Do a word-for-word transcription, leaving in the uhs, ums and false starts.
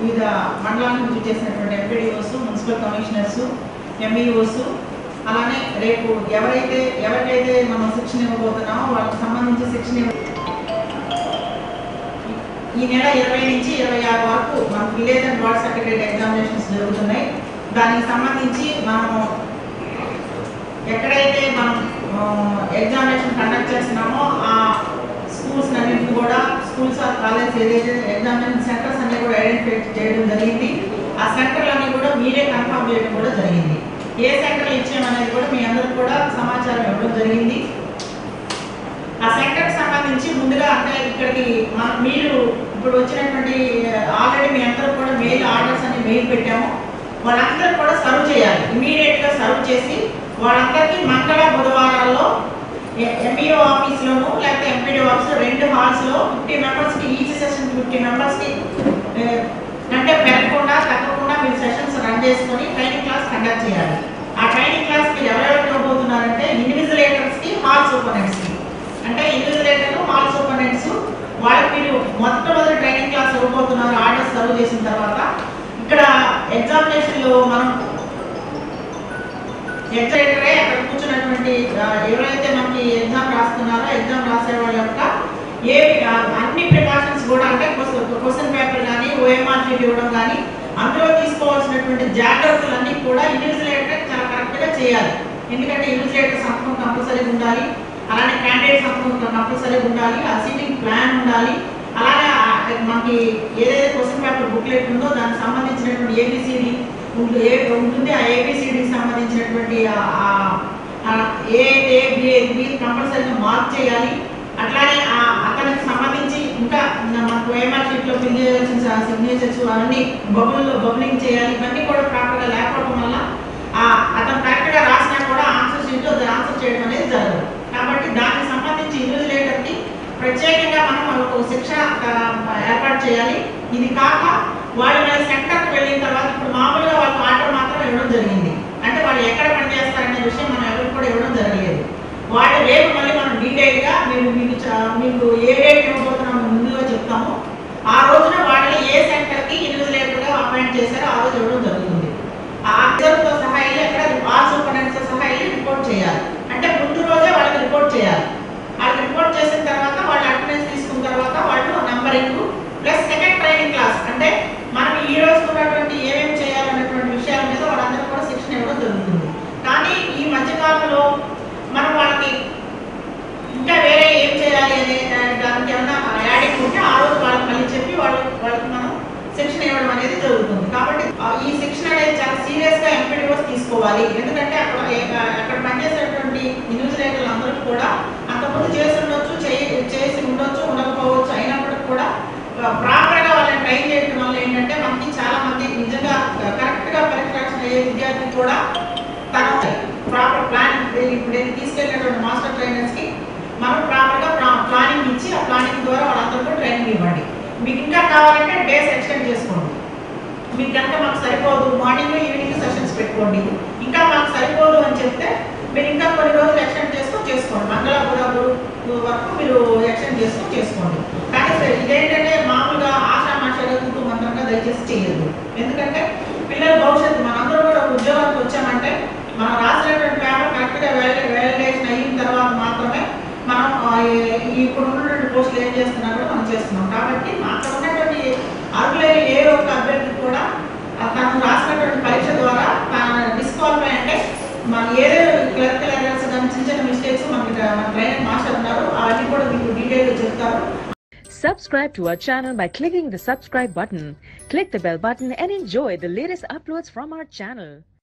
వివిధ మండలాల నుంచి చేసినటువంటి ఎంపీడీఓస్, మున్సిపల్ కమిషనర్స్, ఎంఈఓస్, అలానే రేపు ఎవరైతే ఎవరికైతే మనం శిక్షణ ఇవ్వబోతున్నామో వాళ్ళకి సంబంధించి శిక్షణ ఈ నెల ఇరవై నుంచి ఇరవై ఆరు వరకు మన village and ward secretary examinations జరుగుతున్నాయి. దానికి సంబంధించి మనము ఎక్కడైతే మనం ఎగ్జామినేషన్ కండక్ట్ చేస్తున్నామో ఆ స్కూల్స్ అన్నింటినీ కూడా స్కూల్స్ ఆర్ కాలేజ్ ఏదైతే ఎగ్జామినేషన్ సెంటర్స్ అన్నీ కూడా ఐడెంటిఫై చేయడం జరిగింది. ఆ సెంటర్లన్నీ కూడా మీరే కన్ఫర్మ్ చేయడం కూడా జరిగింది. ఏ సెంటర్లు ఇచ్చామనేది కూడా మీ అందరికి కూడా సమాచారం ఇవ్వడం జరిగింది. ఆ సెంటర్కి సంబంధించి ముందుగా అంటే ఇక్కడికి మన మీరు ఇప్పుడు వచ్చినటువంటి ఆల్రెడీ మీ అందరూ కూడా మెయిల్ ఆర్డర్స్ అన్ని మెయిల్ పెట్టాము. వాళ్ళందరూ కూడా సర్వ్ చేయాలి. ఇమీడియట్గా సర్వ్ చేసి వాళ్ళందరికీ మంగళ బుధవారాల్లో ఎంఈఓ ఆఫీస్లోను లేకపోతే ఎంపీడీఓ ఆఫీస్లో రెండు హాల్స్లో ఫిఫ్టీ మెంబర్స్కి ఈచ్ సెషన్ ఫిఫ్టీ మెంబర్స్కి అంటే పెరగకుండా తగ్గకుండా మీరు సెషన్స్ రన్ చేసుకొని ట్రైనింగ్ క్లాస్ కండక్ట్ చేయాలి. ఆ ట్రైనింగ్ క్లాస్ మీరు ఎవరెవరు ఇవ్వబోతున్నారంటే ఇన్విజిలేటర్స్కి, హాల్ సూపరింటెండెంట్స్కి. అంటే ఇన్విజిలేటర్లు, హాల్ సూపరింటెండెంట్స్ వాళ్ళకి మీరు మొట్టమొదటి ట్రైనింగ్ క్లాస్ ఇవ్వబోతున్నారు. ఆర్డర్స్ సర్వ్ చేసిన తర్వాత ఇక్కడ ఎగ్జామినేషన్లో మనం ఎగ్జామినేటరే అక్కడ కూర్చున్నటువంటి ఎవరైతే మనకి ఎగ్జామ్ రాస్తున్నారో ఎగ్జామ్ రాసే వాళ్ళ యొక్క ఏ అన్ని ప్రికాషన్స్ కూడా అంటే క్వశ్చన్ పేపర్ కానీ ఓఎంఆర్ షీట్ ఇవ్వడం కానీ అందులో తీసుకోవాల్సినటువంటి జాగ్రత్తలన్నీ కూడా ఇన్విజిలేటర్ చాలా కరెక్ట్గా చేయాలి. ఎందుకంటే ఇన్విజిలేటర్ సంతకం కంపల్సరీగా ఉండాలి, అలానే క్యాండిడేట్ సంతకం కంపల్సరీగా ఉండాలి, ఆ సీటింగ్ ప్లాన్ ఉండాలి, అలానే మనకి ఏదైతే క్వశ్చన్ పేపర్ బుక్లెట్ ఉందో దానికి సంబంధించినటువంటి ఏబిసిడి ఏ ఉంటుంది. ఆ ఏబిసిడికి సంబంధించినటువంటి ఏ ఏ బి కంపల్సరీగా మార్క్ చేయాలి. అట్లానే అతనికి సంబంధించి ఇంకా మనకు ఓఎంఆర్ షీట్లో ఫిల్ చేయాల్సిన సిగ్నేచర్స్ అవన్నీ బబుల్లో బబులింగ్ చేయాలి. ఇవన్నీ కూడా ప్రాపర్గా లేకపోవడం వల్ల అతను కరెక్ట్గా రాసినా కూడా ఆన్సర్ షీట్లో ఆన్సర్ చేయడం అనేది జరగదు. కాబట్టి దానికి సంబంధించి ఇన్విజిలేటర్కి ప్రత్యేకంగా మనం ఒక శిక్షణ ఏర్పాటు చేయాలి. ఇది కాక వాళ్ళు మన సెంటర్కి వెళ్ళిన తర్వాత ఇప్పుడు మామూలుగా వాళ్ళకి ఆర్డర్ మాత్రం ఇవ్వడం జరిగింది. అంటే వాళ్ళు ఎక్కడ పనిచేస్తారనే విషయం మనం ఎవరికి కూడా ఇవ్వడం జరగలేదు. వాళ్ళు రేపు మళ్ళీ మనం డీటెయిల్గా మేము మీకు మీకు ఏ డేట్ ఇవ్వబోతున్నామో ముందుగా చెప్తాము. ఆ రోజున వాళ్ళని ఏ సెంటర్కి ఇన్విజిలేటర్గా అపాయింట్ చేశారో ఆ రోజు ఇవ్వడం జరుగుతుంది. ఆ అబ్జర్వ్తో సహా వెళ్ళి అక్కడ ఆల్ సూపరింటెండెంట్స్తో సహా వెళ్ళి రిపోర్ట్ చేయాలి. అంటే ముందు రోజే వాళ్ళకి రిపోర్ట్ చేయాలి. వాళ్ళకి రిపోర్ట్ చేసిన తర్వాత వాళ్ళు అటెండెన్స్ తీసుకున్న తర్వాత వాళ్ళు numbering plus second training class అంటే మనం ఈ రోజు ఉన్నటువంటి ఏమేమి చేయాలనేటువంటి విషయాల మీద వాళ్ళందరూ కూడా శిక్షణ ఇవ్వడం జరుగుతుంది. కానీ ఈ మధ్యకాలంలో మనం వాళ్ళకి ఇంకా వేరే ఏం చేయాలి అనే దానికి ఏమన్నా యాడింగ్ ఉంటే ఆ రోజు వాళ్ళకి మళ్ళీ చెప్పి వాళ్ళకి వాళ్ళకి మనం శిక్షణ ఇవ్వడం అనేది జరుగుతుంది. కాబట్టి ఈ శిక్షణ అనేది చాలా సీరియస్గా ఎంపీడీఓస్ తీసుకోవాలి. ఎందుకంటే అక్కడ అక్కడ పనిచేసేటువంటి ఇన్విజిలేటర్లు అందరూ కూడా అంతకుముందు చేసి ఉండొచ్చు, చేసి ఉండొచ్చు, ఉండకపోవచ్చు. అయినప్పటికీ కూడా ప్రాపర్గా వాళ్ళని ట్రైన్ చేయడం వల్ల ఏంటంటే మనకి చాలా మంది నిజంగా కరెక్ట్గా పరీక్ష అయ్యే విద్యార్థి కూడా తన ప్రాపర్ ప్లాన్ ఇప్పుడు తీసుకెళ్ళినటువంటి మాస్టర్ ట్రైనర్స్కి మనం ప్రాపర్గా ప్లానింగ్ ఇచ్చి ఆ ప్లానింగ్ ద్వారా వాళ్ళందరూ కూడా ట్రైనింగ్ ఇవ్వండి. మీకు ఇంకా కావాలంటే డేస్ ఎక్స్టెండ్ చేసుకోండి. మీకు కనుక మాకు సరిపోదు మార్నింగ్ ఈవినింగ్ సెషన్స్ పెట్టుకోండి. ఇంకా మాకు సరిపోదు అని చెప్తే మీరు ఇంకా కొన్ని రోజులు ఎక్స్టెండ్ చేసుకొని చేసుకోండి. మంగళ బుధ వరకు మీరు ఎక్స్టెండ్ చేసుకొని చేసుకోండి. కానీ ఇదేంటంటే మామూలుగా ఆషామాషాగా తూతూ మంత్రంగా దయచేసి చేయదు. ఎందుకంటే పిల్లల భవిష్యత్తు మనందరూ కూడా ఉద్యోగానికి వచ్చామంటే మనం రాసినటువంటి పేపర్ కరెక్ట్గా వ్యాలిడేషన్ అయిన తర్వాత మాత్రమే మనం ఇప్పుడు ఉన్నటువంటి పోస్టులు ఏం చేస్తున్నా కూడా మనం చేస్తున్నాం. కాబట్టి అక్కడ ఉన్నటువంటి అర్హులైన ఏ ఒక్క అభ్యర్థి కూడా తను రాసినటువంటి పరీక్ష ద్వారా డిస్క్వాలిఫై అంటే మన ఏదైనా క్లర్కల్ ఎర్రర్స్ కానీ చిన్న చిన్న మిస్టేక్స్ మనకి మన ట్రైనర్ మాస్టర్ ఉన్నారు, అవన్నీ కూడా మీకు డీటెయిల్గా చెప్తారు. Subscribe to our channel by clicking the subscribe button. Click the bell button and enjoy the latest uploads from our channel.